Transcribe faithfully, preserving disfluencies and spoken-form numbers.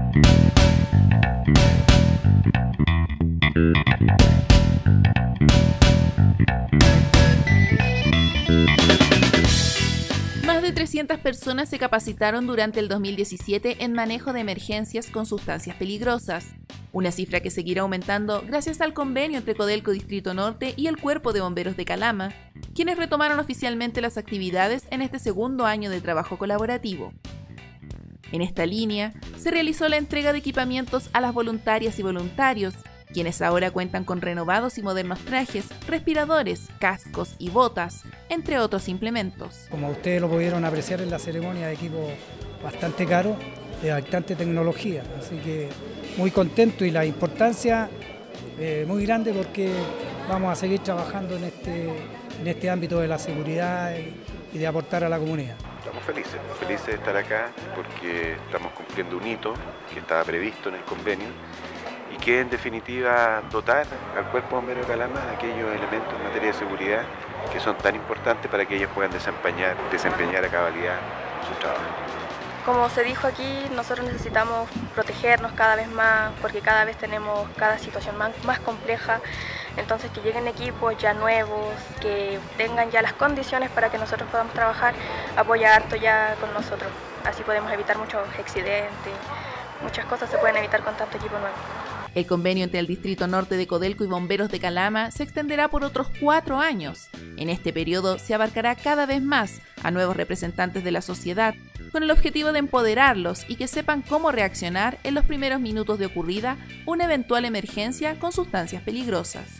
Más de trescientas personas se capacitaron durante el dos mil diecisiete en manejo de emergencias con sustancias peligrosas, una cifra que seguirá aumentando gracias al convenio entre Codelco Distrito Norte y el Cuerpo de Bomberos de Calama, quienes retomaron oficialmente las actividades en este segundo año de trabajo colaborativo. En esta línea, se realizó la entrega de equipamientos a las voluntarias y voluntarios, quienes ahora cuentan con renovados y modernos trajes, respiradores, cascos y botas, entre otros implementos. Como ustedes lo pudieron apreciar en la ceremonia, de equipo bastante caro, de bastante tecnología, así que muy contento y la importancia eh, muy grande porque vamos a seguir trabajando en este, en este ámbito de la seguridad y de aportar a la comunidad. Estamos felices, felices de estar acá porque estamos cumpliendo un hito que estaba previsto en el convenio y que en definitiva dotar al Cuerpo Bombero de Calama de aquellos elementos en materia de seguridad que son tan importantes para que ellos puedan desempeñar, desempeñar a cabalidad su trabajo. Como se dijo aquí, nosotros necesitamos protegernos cada vez más porque cada vez tenemos cada situación más, más compleja, entonces que lleguen equipos ya nuevos, que tengan ya las condiciones para que nosotros podamos trabajar, apoya harto ya con nosotros, así podemos evitar muchos accidentes, muchas cosas se pueden evitar con tanto equipo nuevo. El convenio entre el Distrito Norte de Codelco y Bomberos de Calama se extenderá por otros cuatro años. En este periodo se abarcará cada vez más a nuevos representantes de la sociedad, con el objetivo de empoderarlos y que sepan cómo reaccionar en los primeros minutos de ocurrida una eventual emergencia con sustancias peligrosas.